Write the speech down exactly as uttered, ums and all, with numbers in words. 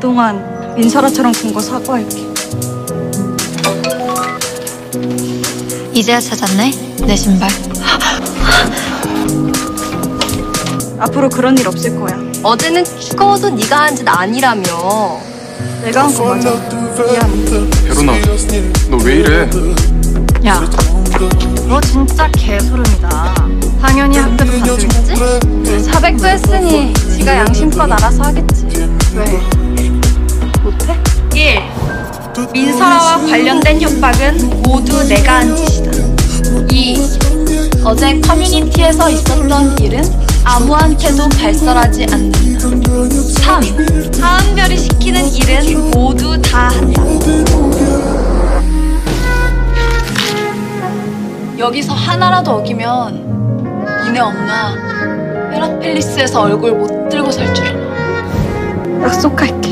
그동안 민설아처럼 군 거 사과할게. 이제야 찾았네, 내 신발. 앞으로 그런 일 없을 거야. 어제는 죽어도 네가 한 짓 아니라며. 내가 한 거 맞아. 미안. 베로나, 너 왜 이래? 야, 너 진짜 개소름이다. 당연히 학교도 갔겠지? 사백도 했으니 지가 양심껏 알아서 하겠지. 왜? 못해? 일. 민설아와 관련된 협박은 모두 내가 한 짓이다. 이. 어제 커뮤니티에서 있었던 일은 아무한테도 발설하지 않는다. 삼. 하은별이 시키는 일은 모두 다 한다. 여기서 하나라도 어기면 니네 엄마 헤라펠리스에서 얼굴 못 들고 살 줄 알아. 약속할게.